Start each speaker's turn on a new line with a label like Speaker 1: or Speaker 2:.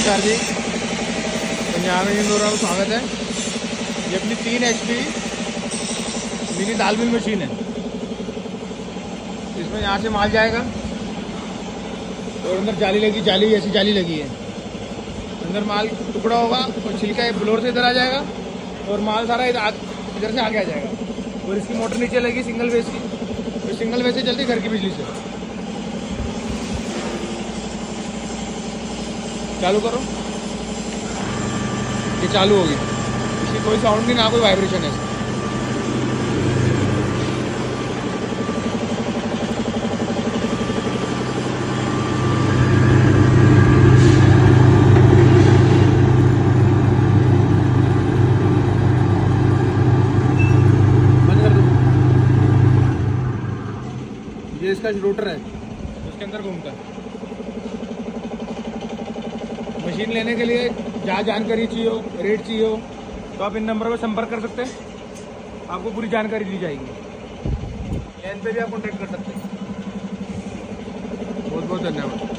Speaker 1: नमस्कार जी, पंजाब में इंदौर में स्वागत है। ये अपनी 3 HP मिनी दाल मिल मशीन है। इसमें यहाँ से माल जाएगा और अंदर जाली लगी, जाली ऐसी जाली लगी है। अंदर माल टुकड़ा होगा और छिलका फ्लोर से इधर आ जाएगा और माल सारा इधर से आगे आ जाएगा। और इसकी मोटर नीचे लगी सिंगल बेस की, तो सिंगल बेस से चलती घर की बिजली से। चालू करो, ये चालू होगी। इसकी कोई साउंड नहीं, ना कोई वाइब्रेशन है। बंद कर दो। ये इसका रोटर है, उसके अंदर घूमता है। मशीन लेने के लिए जहाँ जानकारी चाहिए हो, रेट चाहिए हो, तो आप इन नंबर पर संपर्क कर सकते हैं। आपको पूरी जानकारी दी जाएगी। लाइन पे भी आप कॉन्टैक्ट कर सकते हैं। बहुत बहुत धन्यवाद।